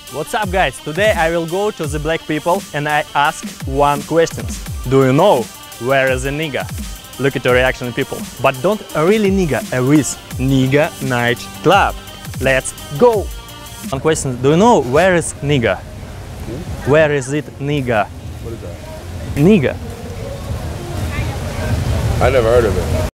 What's up, guys? Today I will go to the black people and I ask one question. Do you know where is the nigga? Look at the reaction, people. But don't really nigga, with nigga night club. Let's go! One question, do you know where is nigga? Where is it nigga? What is that? Nigga. I never heard of it.